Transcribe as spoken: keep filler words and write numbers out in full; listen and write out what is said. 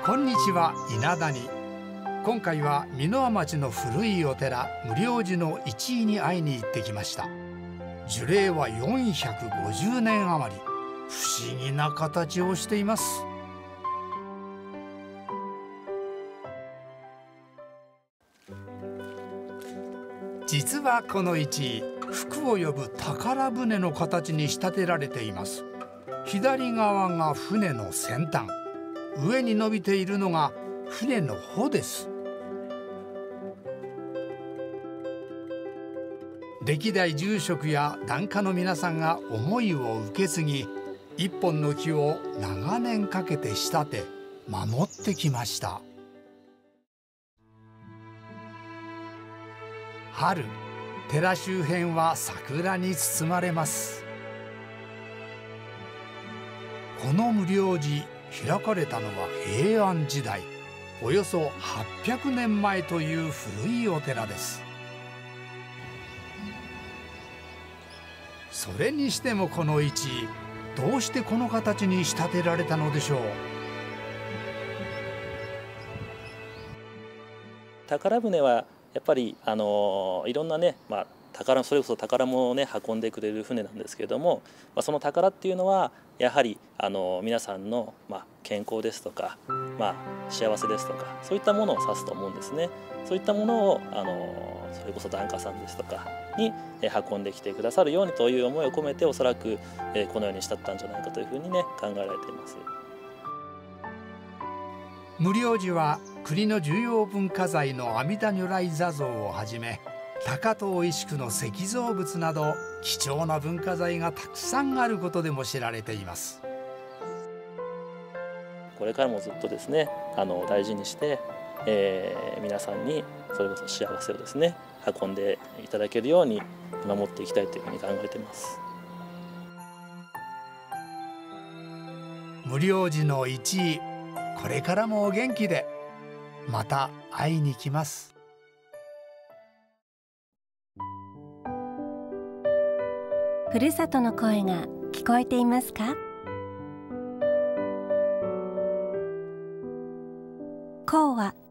こんにちは、稲田に。今回は箕輪町の古いお寺無量寺の一位に会いに行ってきました。樹齢はよんひゃくごじゅうねん余り。不思議な形をしています。実はこの一位、福を呼ぶ宝船の形に仕立てられています。左側が船の先端、上に伸びているのが船の帆です。歴代住職や檀家の皆さんが思いを受け継ぎ、一本の木を長年かけて仕立て守ってきました。春、寺周辺は桜に包まれます。この無量寺、開かれたのは平安時代、およそはっぴゃくねんまえという古いお寺です。それにしてもこの一位、どうしてこの形に仕立てられたのでしょう。 宝船はやっぱりあのいろんなね、まあ、宝それこそ宝物をね運んでくれる船なんですけれども、まあ、その宝っていうのはやはりあの皆さんの、まあ、健康ですとか、まあ、幸せですとか、そういったものを指すと思うんですね。そういったものをあのそれこそ檀家さんですとかに運んできてくださるようにという思いを込めて、おそらくこのように仕立てたんじゃないかというふうにね考えられています。 無量寺は国の重要文化財の阿弥陀如来坐像をはじめ、高遠石工の石造物など貴重な文化財がたくさんあることでも知られています。 これからもずっとですねあの大事にして、えー、皆さんにそれこそ幸せをですね運んでいただけるように守っていきたいというふうに考えています。 無量寺の一位、これからもお元気でまた会いに来ます。 ふるさとの声が聞こえていますか？こうは